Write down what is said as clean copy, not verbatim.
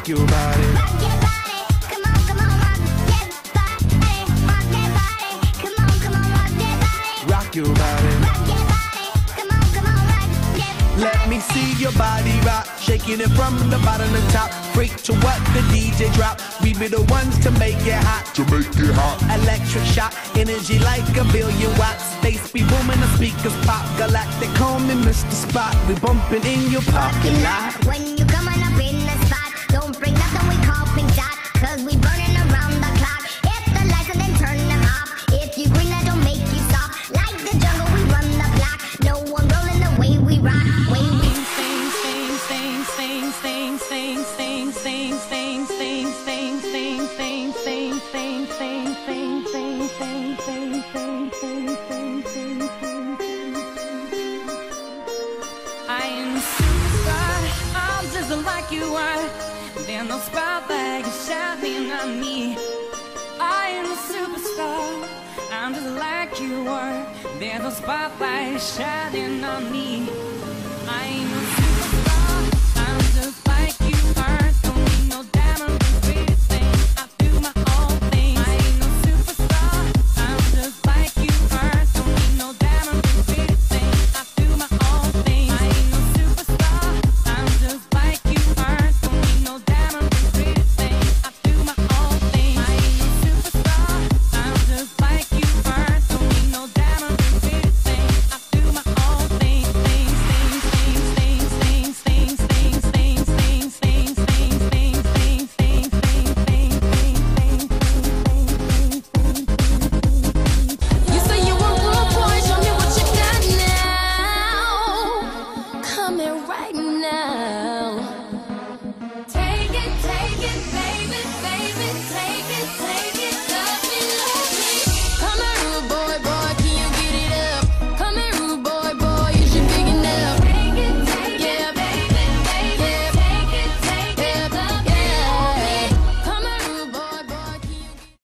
your body. Rock your body, come on, rock your body, rock your body, come on, rock your body, Rock your body. rock your body, come on, rock your body. Let me see your body rock, shaking it from the bottom to top. Freak to what the DJ drop. We be the ones to make it hot. Electric shock, energy like a billion watts. Space be booming, the speakers pop. Galactic, call me Mr. Spot. We bumping in your parking lot. When you coming up in the spot, don't bring nothing we call pink dot, 'cause we burning around the clock. Hit the lights and then turn them off. If you green, that don't make you stop. Like the jungle, we run the block. No one rolling the way we rock. Way we I am a superstar, I'm just like you are. There's no spotlight shining on me. I am a superstar, I'm just like you are. There's no spotlight shining on me. I am